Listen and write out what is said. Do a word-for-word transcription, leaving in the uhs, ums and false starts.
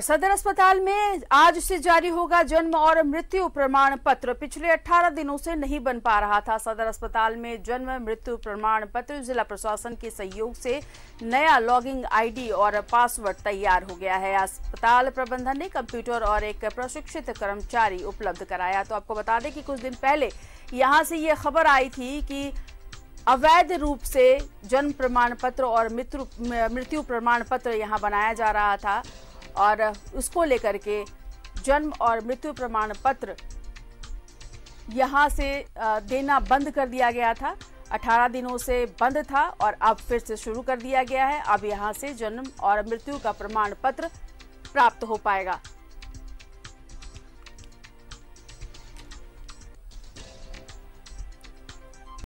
सदर अस्पताल में आज से जारी होगा जन्म और मृत्यु प्रमाण पत्र। पिछले अठारह दिनों से नहीं बन पा रहा था। सदर अस्पताल में जन्म मृत्यु प्रमाण पत्र जिला प्रशासन के सहयोग से नया लॉगिंग आईडी और पासवर्ड तैयार हो गया है। अस्पताल प्रबंधन ने कंप्यूटर और एक प्रशिक्षित कर्मचारी उपलब्ध कराया। तो आपको बता दें कि कुछ दिन पहले यहां से ये खबर आई थी कि अवैध रूप से जन्म प्रमाण पत्र और मृत्यु मृत्यु प्रमाण पत्र यहां बनाया जा रहा था और उसको लेकर के जन्म और मृत्यु प्रमाण पत्र यहां से देना बंद कर दिया गया था। अठारह दिनों से बंद था और अब फिर से शुरू कर दिया गया है। अब यहां से जन्म और मृत्यु का प्रमाण पत्र प्राप्त हो पाएगा।